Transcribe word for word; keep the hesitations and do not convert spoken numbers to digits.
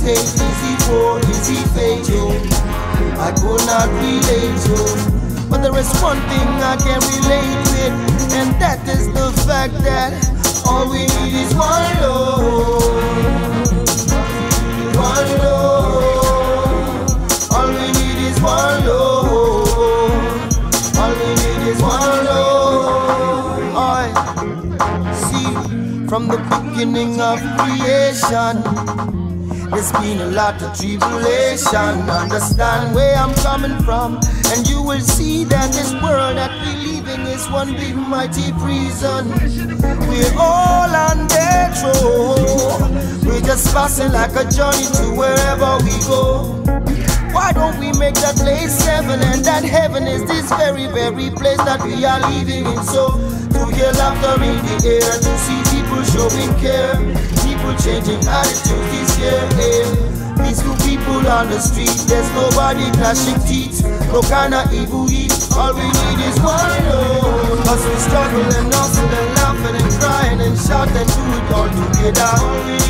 hate? Is he poor? Is he fake, yo? I could not relate, yo. But there is one thing I can relate with, and that is the fact that all we need is one love. One love. All we need is one love. All we need is one love. I see from the beginning of creation, there's been a lot of tribulation. Understand where I'm coming from, and you will see that this world that we live in is one big mighty prison. We're all on death row. We're just passing like a journey to wherever we go. Why don't we make that place heaven? And that heaven is this very, very place that we are living in. So to hear laughter in the air, to see people showing care, people changing attitudes this year. Peaceful people on the street, there's nobody clashing teeth, no kind of evil heat. All we need is one love. Cause we struggle and hustle and laughing and crying and shout and do it all together.